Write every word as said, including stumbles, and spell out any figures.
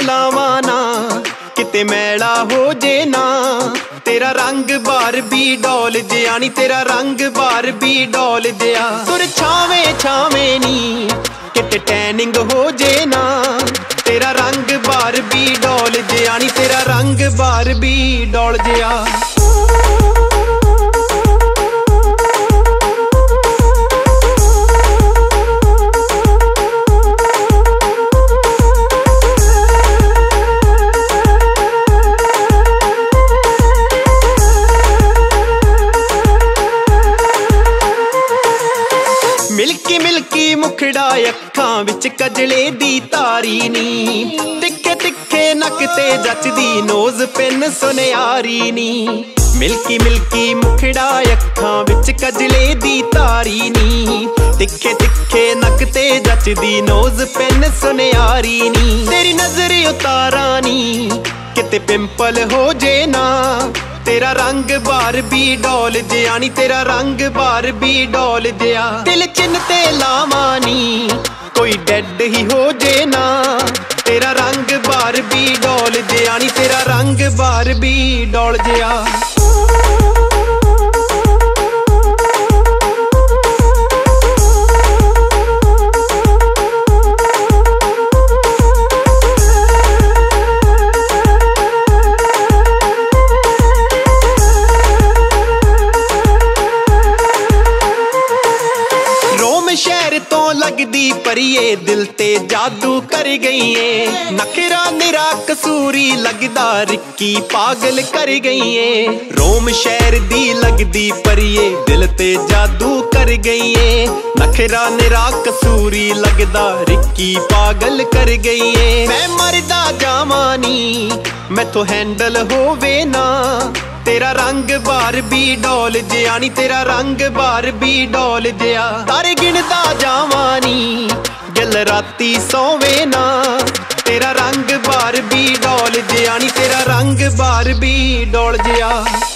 ਲਾਵਾਂ ਨਾ किते मैला हो जे ना। तेरा रंग बारबी डॉल जिया नी, तेरा रंग बारबी डॉल जिया। तुर छावे छावे नी किते टैनिंग हो जे ना। तेरा रंग बारबी डॉल जिया नी, तेरा रंग बारबी डॉल जिया। मिल्की मिल्की मुखड़ा अखां विच कजले दी तारी नी। तिखे तिखे नक ते जचदी नोज पिन सुनियारी नी। मिल्की मिल्की मुखड़ा अखां विच कजले दी तारी नी। तिखे तिखे नक ते जचदी नोज पिन सुनियारी नी। तेरी नजर उतारा नी किते पिंपल हो जे ना। तेरा रंग बारबी डॉल जिया नी, तेरा रंग बारबी डॉल जिया। दिल चिन ते लावां नी कोई डेड ही हो जे ना। तेरा रंग बारबी डॉल जिया नी, तेरा रंग बारबी डॉल जिया। शहर तो लगदी परिए दिल ते जादू कर गई है। नखरा निरा कसूरी लगदा रिक्की पागल कर गई है। रोम शहर दी लगदी परिए दिल ते जादू कर गई है। नखरा निरा कसूरी लगदा रिक्की पागल कर गई है। मैं मरदा जावां नी मैथों हैंडल होवे ना। तेरा रंग बारबी डॉल जिया नी, तेरा रंग बारबी डॉल जिया। तारे गिनदा जावां नी गल राती सोवे ना। तेरा रंग बारबी डॉल जिया नी, तेरा रंग बारबी डॉल जिया।